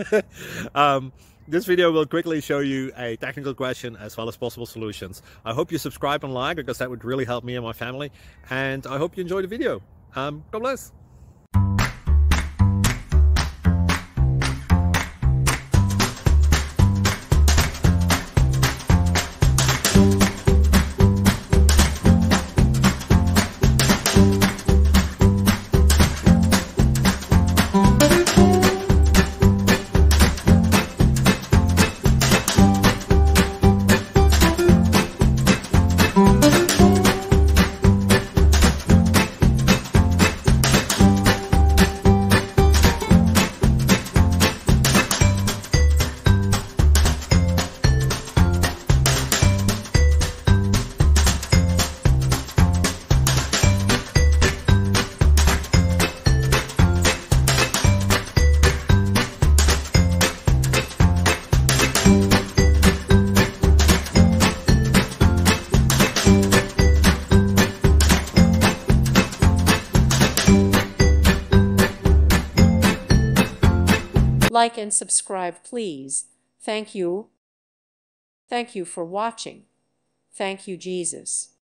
This video will quickly show you a technical question as well as possible solutions. I hope you subscribe and like, because that would really help me and my family. And I hope you enjoy the video. God bless. Like and subscribe, please. Thank you. Thank you for watching. Thank you, Jesus.